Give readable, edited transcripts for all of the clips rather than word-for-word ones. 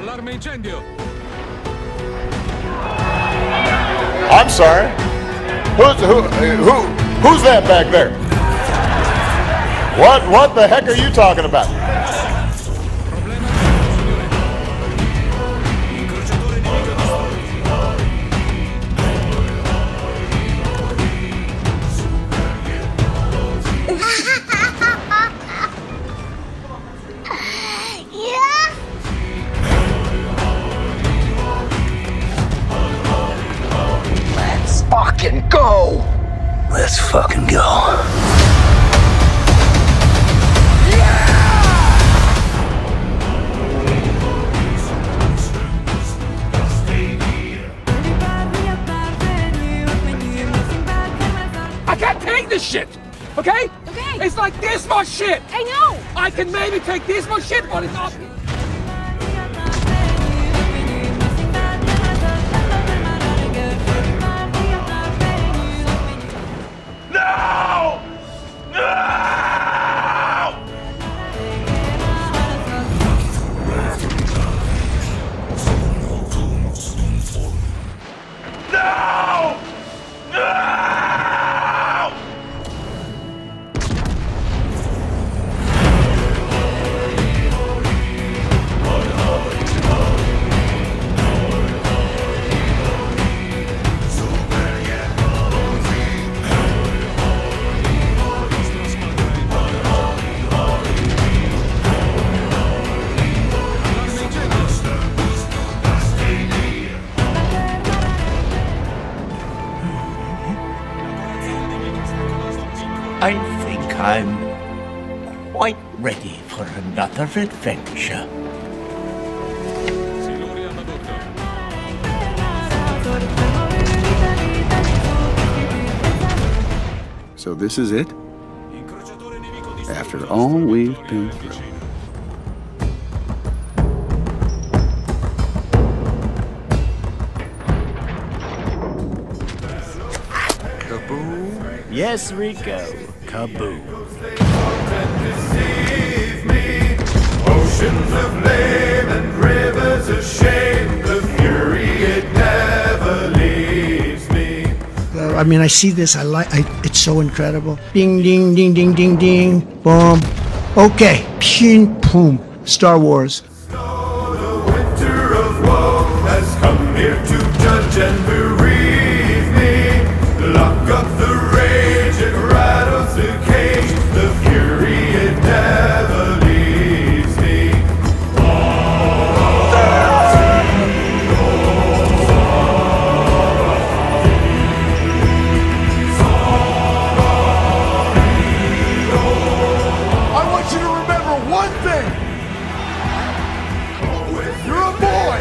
Allarme incendio. I'm sorry. Who's that back there? What the heck are you talking about? Fucking go! Let's fucking go. I can't take this shit! Okay? Okay. It's like this much shit! I know! I can maybe take this much shit, but it's not. No! No! No! No! I think I'm quite ready for another adventure. So this is it? After all we've been through. Kaboom? Yes, Rico. Kaboom. Oceans of flame and rivers of shame, the fury it never leaves me. I mean, I see this. It's so incredible. Ding, ding, ding, ding, ding, ding. Boom. Okay. Pin, boom. Star Wars. The winter of woe has come here to judge and bereave me. Lock up the rage, it rattles the cage. The fury, it never leaves me. I want you to remember one thing. You're a boy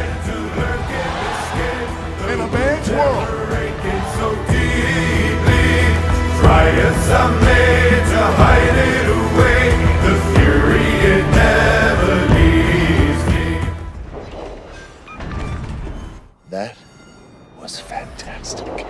in a man's world. So deeply, try as I may to hide it away. The fury, it never leaves me. That was fantastic.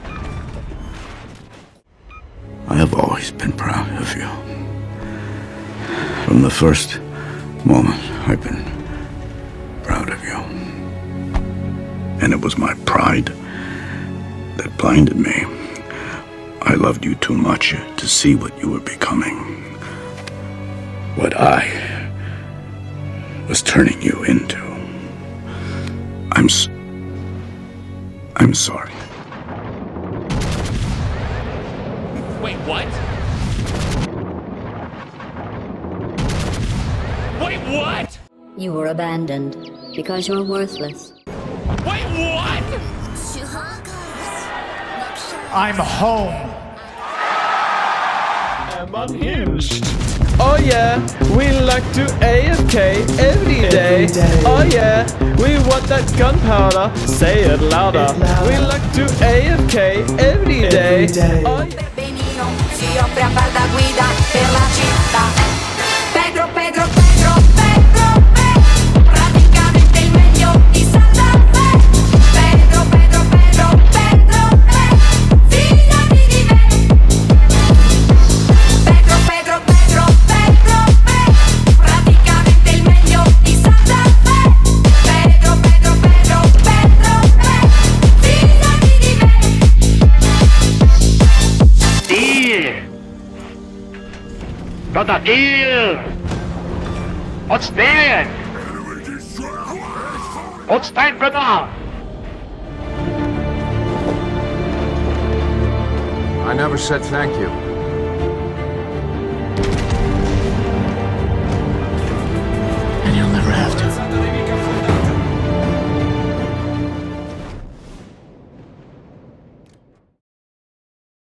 I have always been proud of you. From the first moment, I've been proud of you. And it was my pride that blinded me. I loved you too much to see what you were becoming. What I was turning you into. I'm sorry. Wait, what? Wait, what? You were abandoned because you're worthless. Wait, what? I'm home. I'm unhinged. Oh yeah, we like to AFK every day. Oh yeah, we want that gunpowder. Say it louder. We like to AFK every day. Oh yeah. Si offre a far da guida per la città. Pedro, Pedro, Pedro, Pedro, Pedro, praticamente il meglio di Santa Fe. Pedro, Pedro, Pedro, Pedro, fidati di me. Pedro, Pedro, Pedro, Pedro, praticamente il meglio di Santa Fe. Brother, deal! What's there? What's time, brother? I never said thank you. And you'll never have to.